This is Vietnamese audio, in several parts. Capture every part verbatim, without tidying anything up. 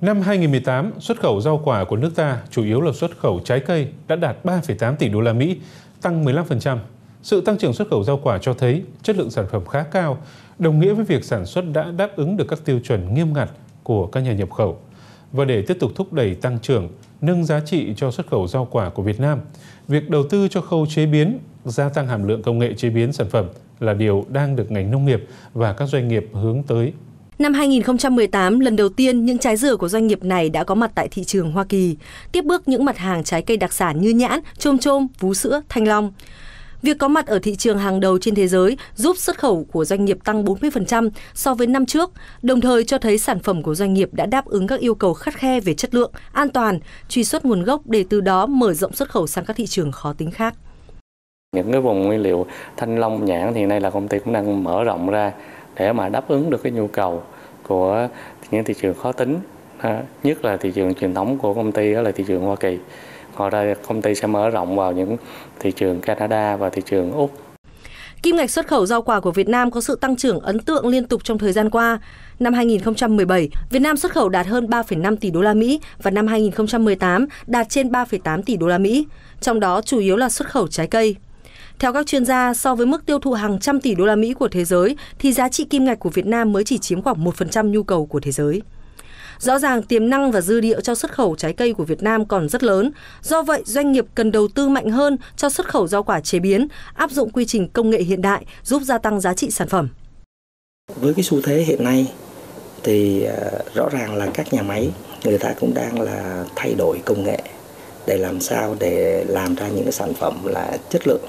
Năm hai nghìn không trăm mười tám, xuất khẩu rau quả của nước ta, chủ yếu là xuất khẩu trái cây, đã đạt ba phẩy tám tỷ đô la Mỹ, tăng mười lăm phần trăm. Sự tăng trưởng xuất khẩu rau quả cho thấy chất lượng sản phẩm khá cao, đồng nghĩa với việc sản xuất đã đáp ứng được các tiêu chuẩn nghiêm ngặt của các nhà nhập khẩu. Và để tiếp tục thúc đẩy tăng trưởng, nâng giá trị cho xuất khẩu rau quả của Việt Nam, việc đầu tư cho khâu chế biến, gia tăng hàm lượng công nghệ chế biến sản phẩm là điều đang được ngành nông nghiệp và các doanh nghiệp hướng tới. Năm hai nghìn không trăm mười tám, lần đầu tiên những trái dừa của doanh nghiệp này đã có mặt tại thị trường Hoa Kỳ, tiếp bước những mặt hàng trái cây đặc sản như nhãn, chôm chôm, vú sữa, thanh long. Việc có mặt ở thị trường hàng đầu trên thế giới giúp xuất khẩu của doanh nghiệp tăng bốn mươi phần trăm so với năm trước, đồng thời cho thấy sản phẩm của doanh nghiệp đã đáp ứng các yêu cầu khắt khe về chất lượng, an toàn, truy xuất nguồn gốc để từ đó mở rộng xuất khẩu sang các thị trường khó tính khác. Những cái vùng nguyên liệu thanh long, nhãn thì hiện nay là công ty cũng đang mở rộng ra để mà đáp ứng được cái nhu cầu của những thị trường khó tính, nhất là thị trường truyền thống của công ty đó là thị trường Hoa Kỳ. Ngoài ra công ty sẽ mở rộng vào những thị trường Canada và thị trường Úc. Kim ngạch xuất khẩu rau quả của Việt Nam có sự tăng trưởng ấn tượng liên tục trong thời gian qua. Năm hai nghìn không trăm mười bảy, Việt Nam xuất khẩu đạt hơn ba phẩy năm tỷ đô la Mỹ và năm hai nghìn không trăm mười tám đạt trên ba phẩy tám tỷ đô la Mỹ, trong đó chủ yếu là xuất khẩu trái cây. Theo các chuyên gia, so với mức tiêu thụ hàng trăm tỷ đô la Mỹ của thế giới, thì giá trị kim ngạch của Việt Nam mới chỉ chiếm khoảng một phần trăm nhu cầu của thế giới. Rõ ràng tiềm năng và dư địa cho xuất khẩu trái cây của Việt Nam còn rất lớn. Do vậy, doanh nghiệp cần đầu tư mạnh hơn cho xuất khẩu rau quả chế biến, áp dụng quy trình công nghệ hiện đại giúp gia tăng giá trị sản phẩm. Với cái xu thế hiện nay thì rõ ràng là các nhà máy người ta cũng đang là thay đổi công nghệ để làm sao để làm ra những cái sản phẩm là chất lượng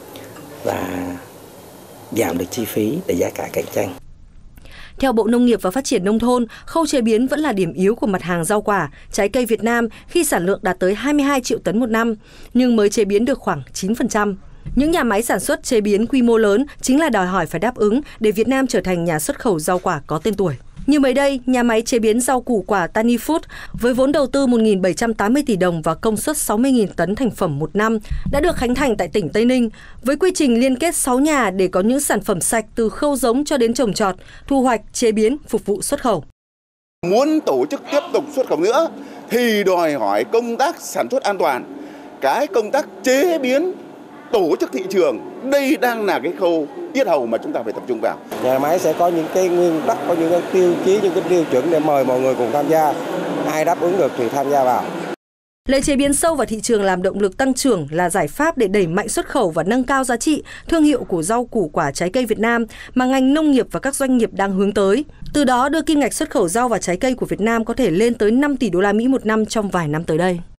và giảm được chi phí để giá cả cạnh tranh. Theo Bộ Nông nghiệp và Phát triển Nông thôn, khâu chế biến vẫn là điểm yếu của mặt hàng rau quả, trái cây Việt Nam khi sản lượng đạt tới hai mươi hai triệu tấn một năm, nhưng mới chế biến được khoảng chín phần trăm. Những nhà máy sản xuất chế biến quy mô lớn chính là đòi hỏi phải đáp ứng để Việt Nam trở thành nhà xuất khẩu rau quả có tên tuổi. Như mới đây, nhà máy chế biến rau củ quả Tani Food với vốn đầu tư một nghìn bảy trăm tám mươi tỷ đồng và công suất sáu mươi nghìn tấn thành phẩm một năm đã được khánh thành tại tỉnh Tây Ninh với quy trình liên kết sáu nhà để có những sản phẩm sạch từ khâu giống cho đến trồng trọt, thu hoạch, chế biến, phục vụ xuất khẩu. Muốn tổ chức tiếp tục xuất khẩu nữa thì đòi hỏi công tác sản xuất an toàn, cái công tác chế biến, tổ chức thị trường, đây đang là cái khâu yết hầu mà chúng ta phải tập trung vào. Nhà máy sẽ có những cái nguyên tắc, có những cái tiêu chí, những cái tiêu chuẩn để mời mọi người cùng tham gia. Ai đáp ứng được thì tham gia vào. Lấy chế biến sâu vào thị trường làm động lực tăng trưởng là giải pháp để đẩy mạnh xuất khẩu và nâng cao giá trị, thương hiệu của rau củ quả trái cây Việt Nam mà ngành nông nghiệp và các doanh nghiệp đang hướng tới. Từ đó đưa kim ngạch xuất khẩu rau và trái cây của Việt Nam có thể lên tới năm tỷ đô la Mỹ một năm trong vài năm tới đây.